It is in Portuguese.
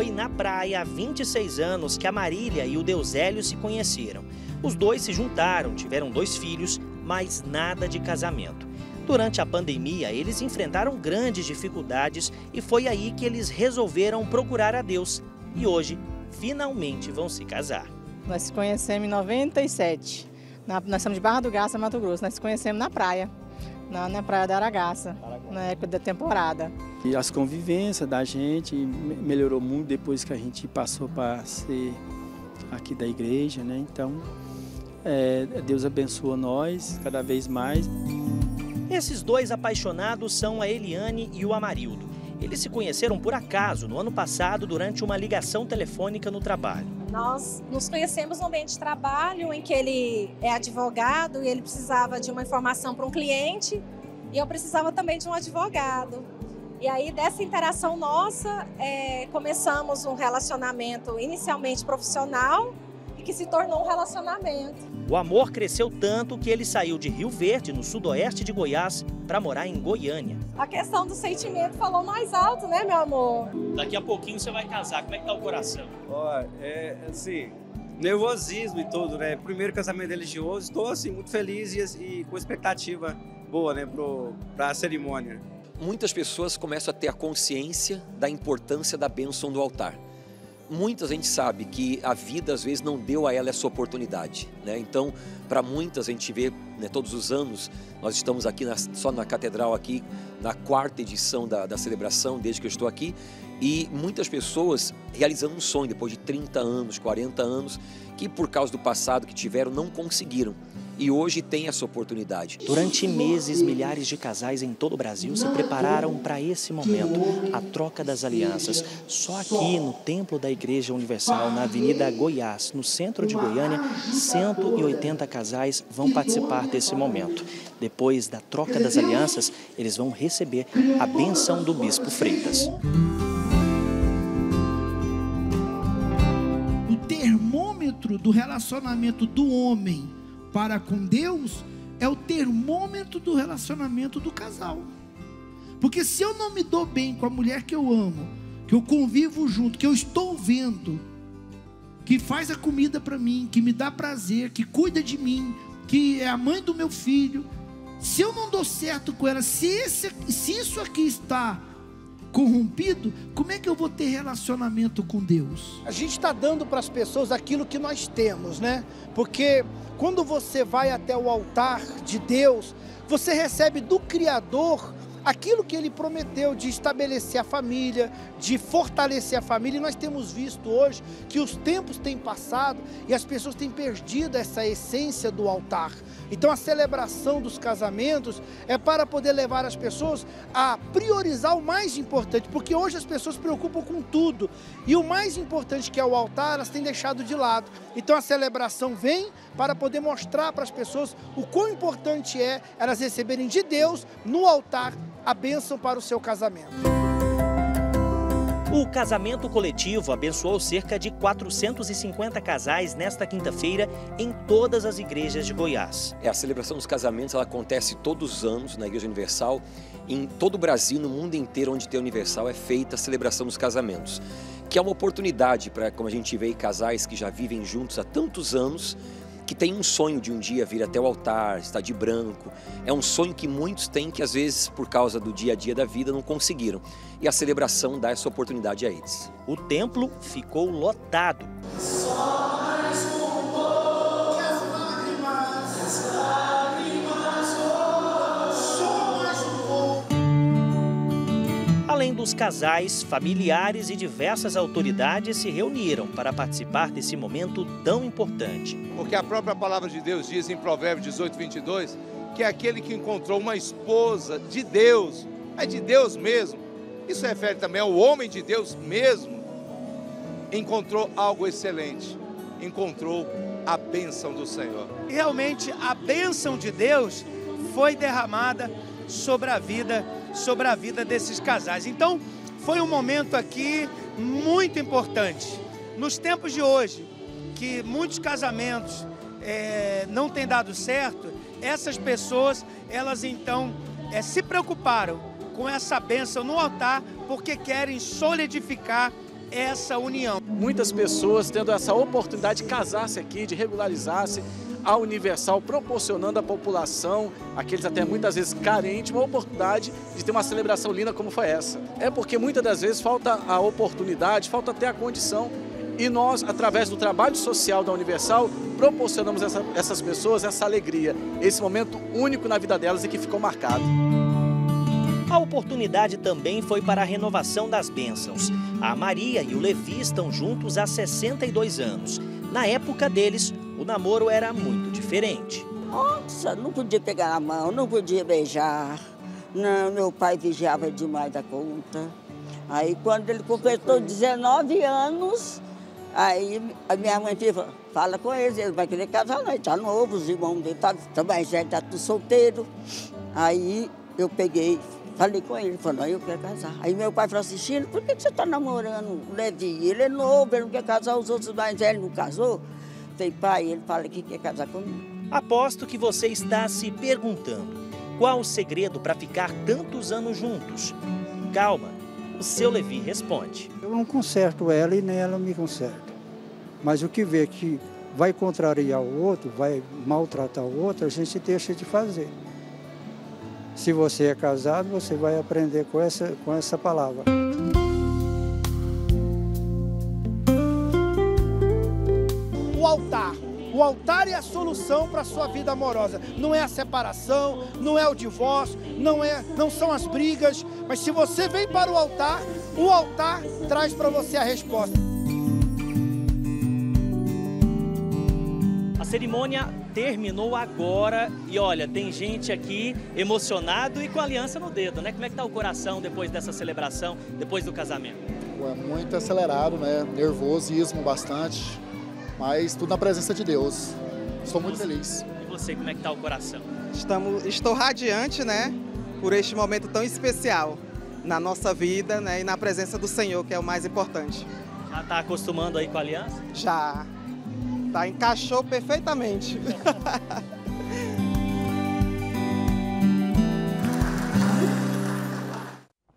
Foi na praia há 26 anos que a Marília e o Deusélio se conheceram. Os dois se juntaram, tiveram 2 filhos, mas nada de casamento. Durante a pandemia, eles enfrentaram grandes dificuldades e foi aí que eles resolveram procurar a Deus. E hoje, finalmente vão se casar. Nós se conhecemos em 97. Nós somos de Barra do Garça, Mato Grosso. Nós se conhecemos na praia, na praia da Aragaça, na época da temporada. E as convivências da gente melhorou muito depois que a gente passou para ser aqui da igreja, né? Então, Deus abençoa nós cada vez mais. Esses 2 apaixonados são a Eliane e o Amarildo. Eles se conheceram por acaso no ano passado durante uma ligação telefônica no trabalho. Nós nos conhecemos no ambiente de trabalho em que ele é advogado e ele precisava de uma informação para um cliente e eu precisava também de um advogado. E aí dessa interação nossa, começamos um relacionamento inicialmente profissional e que se tornou um relacionamento. O amor cresceu tanto que ele saiu de Rio Verde, no sudoeste de Goiás, para morar em Goiânia. A questão do sentimento falou mais alto, né, meu amor? Daqui a pouquinho você vai casar, como é que tá o coração? Ó, assim, nervosismo e tudo, né? Primeiro casamento religioso, estou assim, muito feliz e com expectativa boa, né, para a cerimônia. Muitas pessoas começam a ter a consciência da importância da bênção do altar. Muitas a gente sabe que a vida às vezes não deu a ela essa oportunidade, né? Então, para muitas a gente vê, né, todos os anos, nós estamos aqui só na catedral aqui, na 4ª edição da celebração, desde que eu estou aqui, e muitas pessoas realizando um sonho depois de 30 anos, 40 anos, que por causa do passado que tiveram não conseguiram. E hoje tem essa oportunidade. Durante meses, milhares de casais em todo o Brasil se prepararam para esse momento, a troca das alianças. Só aqui no Templo da Igreja Universal, na Avenida Goiás, no centro de Goiânia, 180 casais vão participar desse momento. Depois da troca das alianças, eles vão receber a bênção do Bispo Freitas. O termômetro do relacionamento do homem para com Deus é o termômetro do relacionamento do casal. Porque se eu não me dou bem com a mulher que eu amo, que eu convivo junto, que eu estou vendo, que faz a comida para mim, que me dá prazer, que cuida de mim, que é a mãe do meu filho, se eu não dou certo com ela, se isso aqui está corrompido, como é que eu vou ter relacionamento com Deus? A gente está dando para as pessoas aquilo que nós temos, né? Porque quando você vai até o altar de Deus, você recebe do Criador aquilo que Ele prometeu de estabelecer a família, de fortalecer a família. E nós temos visto hoje que os tempos têm passado e as pessoas têm perdido essa essência do altar. Então a celebração dos casamentos é para poder levar as pessoas a priorizar o mais importante, porque hoje as pessoas se preocupam com tudo e o mais importante, que é o altar, elas têm deixado de lado. Então a celebração vem para poder mostrar para as pessoas o quão importante é elas receberem de Deus no altar a bênção para o seu casamento. O casamento coletivo abençoou cerca de 450 casais nesta quinta-feira em todas as igrejas de Goiás. A celebração dos casamentos ela acontece todos os anos na Igreja Universal. Em todo o Brasil, no mundo inteiro onde tem Universal, é feita a celebração dos casamentos, que é uma oportunidade para, como a gente vê, casais que já vivem juntos há tantos anos, que tem um sonho de um dia vir até o altar, estar de branco. É um sonho que muitos têm que às vezes, por causa do dia a dia da vida, não conseguiram. E a celebração dá essa oportunidade a eles. O templo ficou lotado. Além dos casais, familiares e diversas autoridades se reuniram para participar desse momento tão importante. Porque a própria palavra de Deus diz em Provérbios 18, 22, que é aquele que encontrou uma esposa de Deus, é de Deus mesmo. Isso refere também ao homem de Deus mesmo. Encontrou algo excelente, encontrou a bênção do Senhor. E realmente a bênção de Deus foi derramada sobre a vida desses casais. Então, foi um momento aqui muito importante. Nos tempos de hoje, que muitos casamentos não têm dado certo, essas pessoas, elas então se preocuparam com essa bênção no altar, porque querem solidificar essa união. Muitas pessoas tendo essa oportunidade de casar-se aqui, de regularizar-se, a Universal proporcionando à população, aqueles até muitas vezes carentes, uma oportunidade de ter uma celebração linda como foi essa. É porque muitas das vezes falta a oportunidade, falta até a condição, e nós, através do trabalho social da Universal, proporcionamos essas pessoas essa alegria, esse momento único na vida delas e que ficou marcado. A oportunidade também foi para a renovação das bênçãos. A Maria e o Levi estão juntos há 62 anos. Na época deles, o namoro era muito diferente. Nossa, não podia pegar na mão, não podia beijar. Não, meu pai vigiava demais da conta. Aí quando ele completou 19 anos, aí a minha mãe fala com ele vai querer casar, não, ele tá novo, os irmãos dele tá mais velho, tá tudo solteiro. Aí eu peguei, falei com ele, falou, não, eu quero casar. Aí meu pai falou assim, Chino, por que você tá namorando o Levi? Ele é novo, ele não quer casar, os outros mais velhos não casou. Falei, pai, ele fala que quer casar comigo. Aposto que você está se perguntando, qual o segredo para ficar tantos anos juntos? Calma, o seu Levi responde. Eu não conserto ela e nem ela me conserta. Mas o que vê que vai contrariar o outro, vai maltratar o outro, a gente deixa de fazer. Se você é casado, você vai aprender com essa palavra. O altar. O altar é a solução para a sua vida amorosa. Não é a separação, não é o divórcio, não são as brigas. Mas se você vem para o altar traz para você a resposta. A cerimônia terminou agora e olha, tem gente aqui emocionado e com a aliança no dedo, né? Como é que tá o coração depois dessa celebração, depois do casamento? Muito acelerado, né? Nervosismo bastante, mas tudo na presença de Deus. Estou muito feliz. E você, como é que tá o coração? Estou radiante, né? Por este momento tão especial na nossa vida, né? E na presença do Senhor, que é o mais importante. Já tá acostumando aí com a aliança? Já. Tá, encaixou perfeitamente.